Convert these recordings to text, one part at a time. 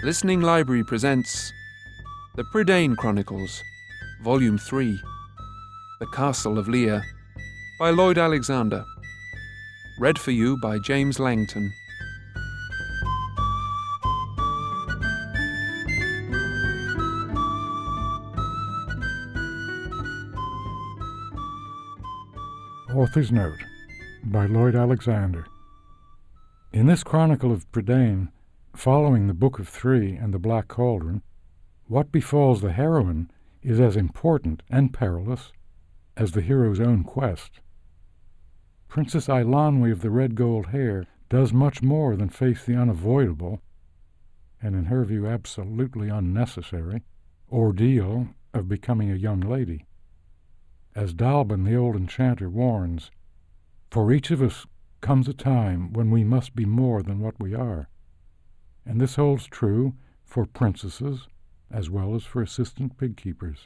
Listening Library presents The Prydain Chronicles, Volume 3, The Castle of Llyr, by Lloyd Alexander. Read for you by James Langton. Author's Note by Lloyd Alexander. In this chronicle of Prydain, following the Book of Three and the Black Cauldron, what befalls the heroine is as important and perilous as the hero's own quest. Princess Eilonwy of the red gold hair does much more than face the unavoidable, and in her view absolutely unnecessary, ordeal of becoming a young lady. As Dallben the old enchanter warns, for each of us comes a time when we must be more than what we are. And this holds true for princesses as well as for assistant pig-keepers.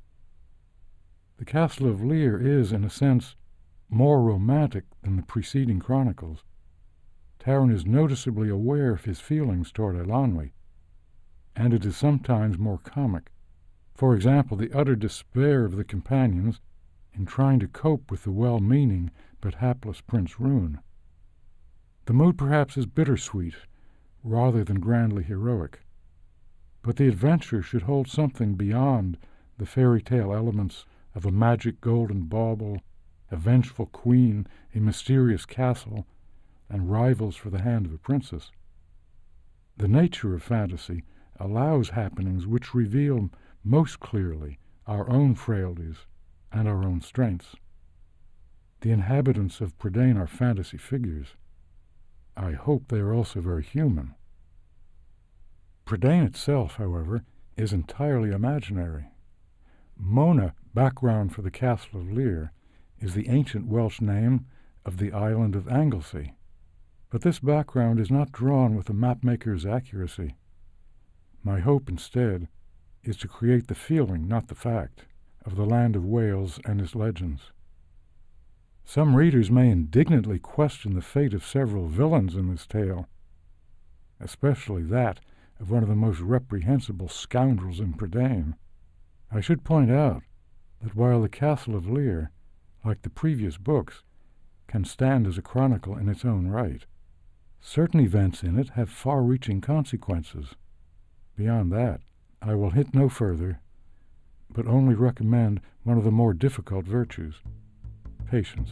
The Castle of Llyr is, in a sense, more romantic than the preceding chronicles. Taran is noticeably aware of his feelings toward Eilonwy, and it is sometimes more comic. For example, the utter despair of the companions in trying to cope with the well-meaning but hapless Prince Rhun. The mood perhaps is bittersweet rather than grandly heroic, but the adventure should hold something beyond the fairy tale elements of a magic golden bauble, a vengeful queen, a mysterious castle, and rivals for the hand of a princess. The nature of fantasy allows happenings which reveal most clearly our own frailties and our own strengths. The inhabitants of Prydain are fantasy figures. I hope they are also very human. Prydain itself, however, is entirely imaginary. Mona, background for the Castle of Llyr, is the ancient Welsh name of the island of Anglesey, but this background is not drawn with a mapmaker's accuracy. My hope, instead, is to create the feeling, not the fact, of the land of Wales and its legends. Some readers may indignantly question the fate of several villains in this tale, especially that of one of the most reprehensible scoundrels in Prydain. I should point out that while the Castle of Llyr, like the previous books, can stand as a chronicle in its own right, certain events in it have far-reaching consequences. Beyond that, I will hint no further, but only recommend one of the more difficult virtues: patience.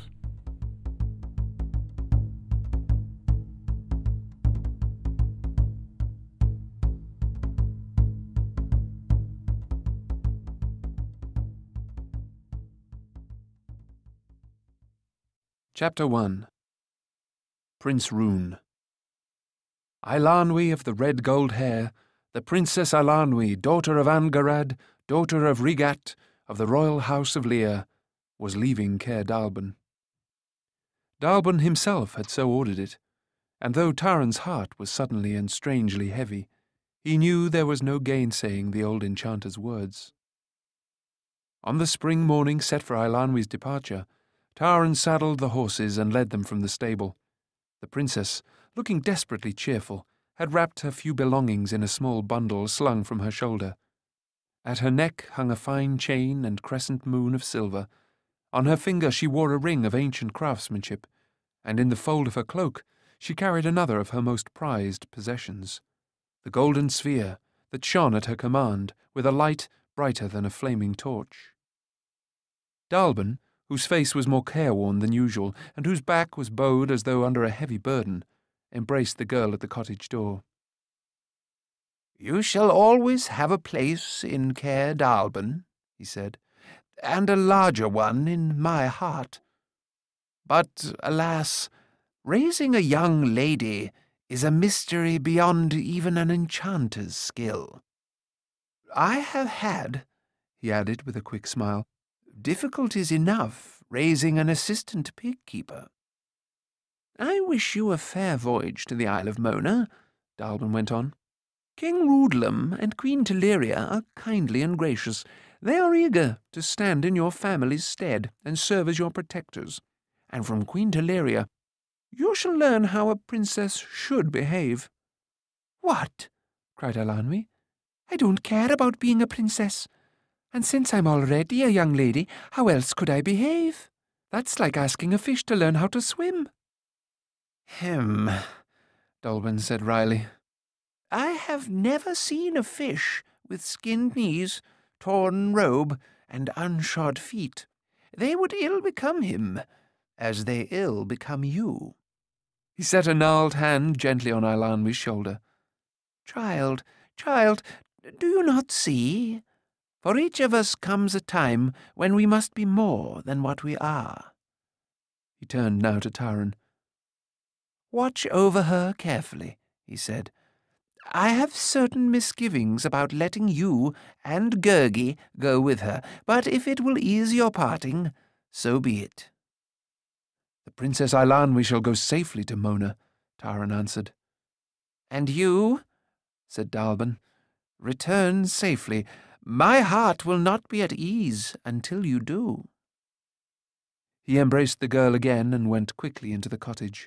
Chapter 1. Prince Rhun. Eilonwy of the red gold hair, the Princess Eilonwy, daughter of Angarad, daughter of Rigat, of the royal house of Llyr, was leaving Caer Dallben. Dallben himself had so ordered it, and though Taran's heart was suddenly and strangely heavy, he knew there was no gainsaying the old enchanter's words. On the spring morning set for Eilonwy's departure, Taran saddled the horses and led them from the stable. The princess, looking desperately cheerful, had wrapped her few belongings in a small bundle slung from her shoulder. At her neck hung a fine chain and crescent moon of silver. On her finger she wore a ring of ancient craftsmanship, and in the fold of her cloak she carried another of her most prized possessions, the golden sphere that shone at her command with a light brighter than a flaming torch. Dallben, whose face was more careworn than usual, and whose back was bowed as though under a heavy burden, embraced the girl at the cottage door. "You shall always have a place in Caer Dallben," he said, "and a larger one in my heart. But, alas, raising a young lady is a mystery beyond even an enchanter's skill. I have had," he added with a quick smile, "difficulties enough raising an assistant pig-keeper." "I wish you a fair voyage to the Isle of Mona," Dallben went on. "King Rhudlam and Queen Teleria are kindly and gracious. They are eager to stand in your family's stead and serve as your protectors. And from Queen Teleria you shall learn how a princess should behave." "What?" cried Eilonwy. "I don't care about being a princess. And since I'm already a young lady, how else could I behave? That's like asking a fish to learn how to swim." "Hem," Dallben said wryly. "I have never seen a fish with skinned knees, torn robe, and unshod feet. They would ill become him, as they ill become you." He set a gnarled hand gently on Eilonwy's shoulder. Child, do you not see? For each of us comes a time when we must be more than what we are." He turned now to Taran. "Watch over her carefully," he said. "I have certain misgivings about letting you and Gurgi go with her, but if it will ease your parting, so be it." "The Princess Eilonwy shall go safely to Mona," Taran answered. "And you," said Dallben, "return safely. My heart will not be at ease until you do." He embraced the girl again and went quickly into the cottage.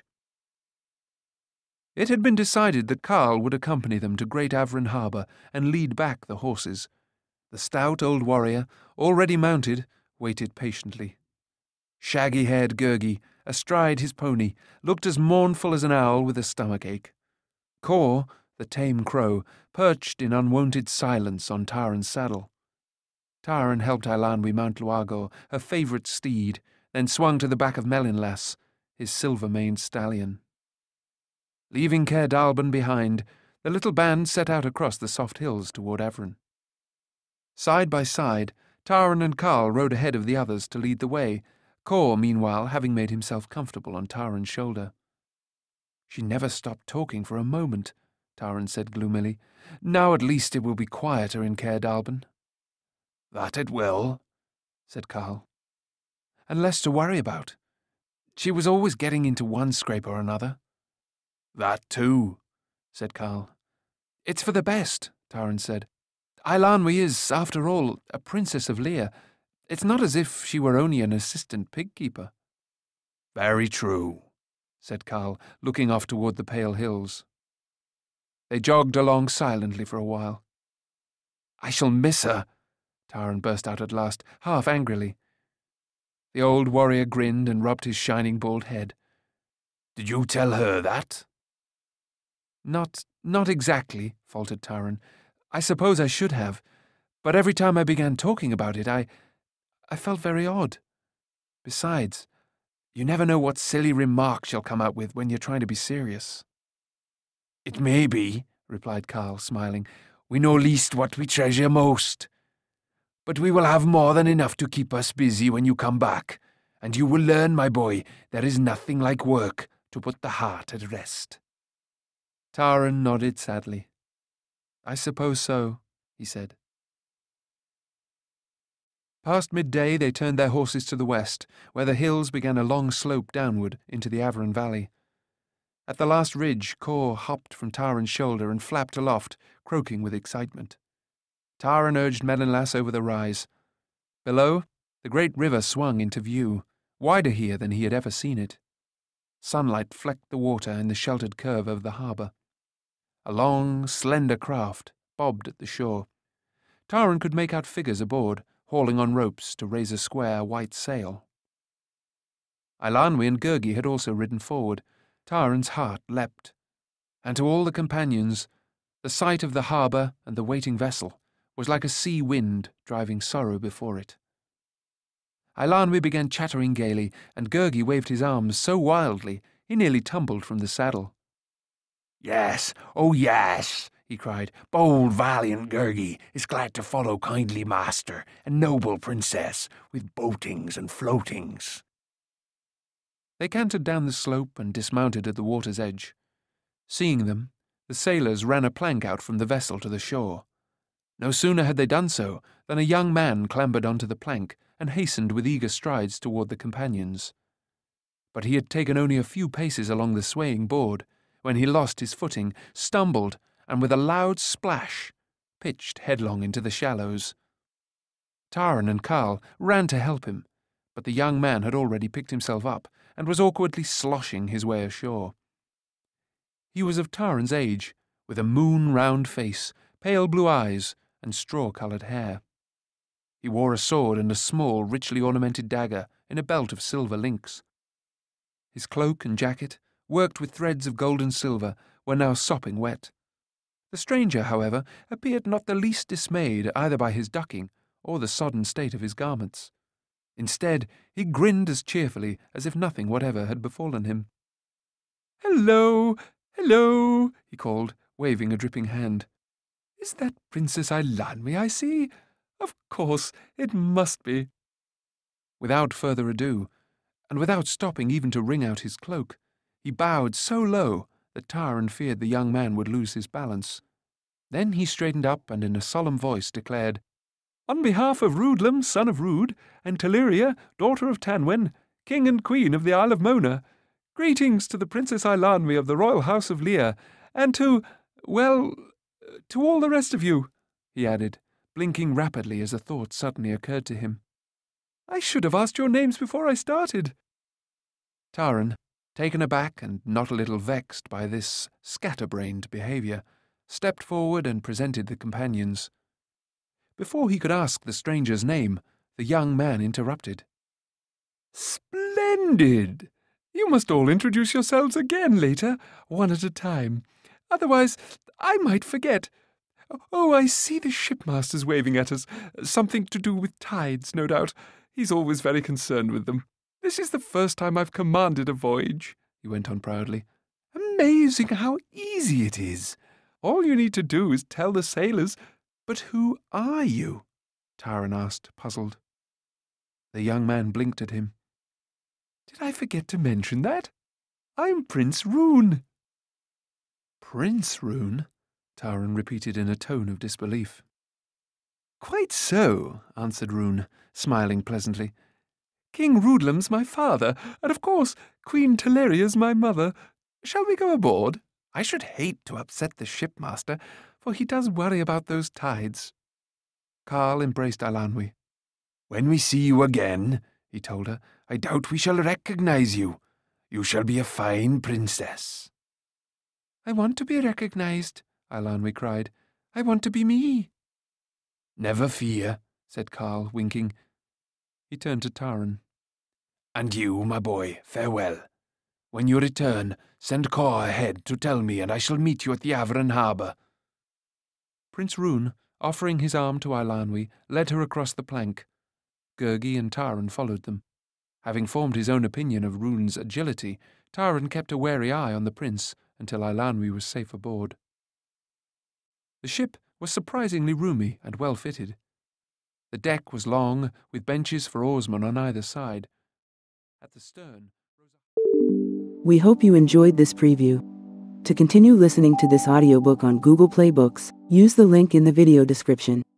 It had been decided that Carl would accompany them to Great Achren harbour and lead back the horses. The stout old warrior, already mounted, waited patiently. Shaggy-haired Gurgi, astride his pony, looked as mournful as an owl with a stomachache. Kor, the tame crow, perched in unwonted silence on Taran's saddle. Taran helped Eilonwy mount Llyr, her favourite steed, then swung to the back of Melinlas, his silver-maned stallion. Leaving Caer Dallben behind, the little band set out across the soft hills toward Achren. Side by side, Taran and Carl rode ahead of the others to lead the way, Kor, meanwhile, having made himself comfortable on Taran's shoulder. "She never stopped talking for a moment," Taran said gloomily. "Now at least it will be quieter in Caer Dallben." "That it will," said Carl. "And less to worry about. She was always getting into one scrape or another." "That too," said Carl. "It's for the best," Taran said. "Eilonwy is, after all, a princess of Llyr. It's not as if she were only an assistant pig-keeper." "Very true," said Carl, looking off toward the pale hills. They jogged along silently for a while. "I shall miss her," Taran burst out at last, half angrily. The old warrior grinned and rubbed his shining bald head. "Did you tell her that?" Not exactly," faltered Taran. "I suppose I should have, but every time I began talking about it, I felt very odd. Besides, you never know what silly remark she'll come out with when you're trying to be serious." "It may be," replied Carl, smiling. "We know least what we treasure most. But we will have more than enough to keep us busy when you come back, and you will learn, my boy, there is nothing like work to put the heart at rest." Taran nodded sadly. "I suppose so," he said. Past midday they turned their horses to the west, where the hills began a long slope downward into the Achren valley. At the last ridge, Kor hopped from Taran's shoulder and flapped aloft, croaking with excitement. Taran urged Melinlas over the rise. Below, the great river swung into view, wider here than he had ever seen it. Sunlight flecked the water in the sheltered curve of the harbour. A long, slender craft bobbed at the shore. Taran could make out figures aboard, hauling on ropes to raise a square white sail. Eilonwy and Gurgi had also ridden forward. Taran's heart leapt. And to all the companions, the sight of the harbour and the waiting vessel was like a sea wind driving sorrow before it. Eilonwy began chattering gaily, and Gurgi waved his arms so wildly he nearly tumbled from the saddle. "Yes, oh yes," he cried. "Bold, valiant Gurgi is glad to follow kindly master and noble princess with boatings and floatings." They cantered down the slope and dismounted at the water's edge. Seeing them, the sailors ran a plank out from the vessel to the shore. No sooner had they done so than a young man clambered onto the plank and hastened with eager strides toward the companions. But he had taken only a few paces along the swaying board when he lost his footing, stumbled, and with a loud splash, pitched headlong into the shallows. Taran and Carl ran to help him, but the young man had already picked himself up and was awkwardly sloshing his way ashore. He was of Taran's age, with a moon-round face, pale blue eyes, and straw-coloured hair. He wore a sword and a small, richly ornamented dagger in a belt of silver links. His cloak and jacket, worked with threads of gold and silver, were now sopping wet. The stranger, however, appeared not the least dismayed either by his ducking or the sodden state of his garments. Instead, he grinned as cheerfully as if nothing whatever had befallen him. "Hello, hello," he called, waving a dripping hand. "Is that Princess Eilonwy I see? Of course, it must be." Without further ado, and without stopping even to wring out his cloak, he bowed so low that Taran feared the young man would lose his balance. Then he straightened up and in a solemn voice declared, "On behalf of Rhudlam, son of Rhud, and Llyr, daughter of Tanwen, King and Queen of the Isle of Mona, greetings to the Princess Eilonwy of the royal house of Llyr, and to all the rest of you," he added, blinking rapidly as a thought suddenly occurred to him. "I should have asked your names before I started." Taran, taken aback and not a little vexed by this scatterbrained behaviour, stepped forward and presented the companions. Before he could ask the stranger's name, the young man interrupted. "Splendid! You must all introduce yourselves again later, one at a time. Otherwise, I might forget. Oh, I see the shipmaster's waving at us. Something to do with tides, no doubt. He's always very concerned with them. This is the first time I've commanded a voyage," he went on proudly. "Amazing how easy it is. All you need to do is tell the sailors." "But who are you?" Taran asked, puzzled. The young man blinked at him. "Did I forget to mention that? I'm Prince Rhun." "Prince Rhun?" Taran repeated in a tone of disbelief. "Quite so," answered Rhun, smiling pleasantly. "King Rhudlam's my father, and of course Queen Llyr my mother. Shall we go aboard? I should hate to upset the shipmaster, for he does worry about those tides." Carl embraced Eilonwy. "When we see you again," he told her, "I doubt we shall recognize you. You shall be a fine princess." "I want to be recognized," Eilonwy cried. "I want to be me." "Never fear," said Carl, winking. He turned to Taran. "And you, my boy, farewell. When you return, send Caw ahead to tell me, and I shall meet you at the Achren harbour." Prince Rhun, offering his arm to Eilonwy, led her across the plank. Gurgi and Taran followed them. Having formed his own opinion of Rhun's agility, Taran kept a wary eye on the prince until Eilonwy was safe aboard. The ship was surprisingly roomy and well fitted. The deck was long, with benches for oarsmen on either side. At the stern rose a... We hope you enjoyed this preview. To continue listening to this audiobook on Google Play Books, use the link in the video description.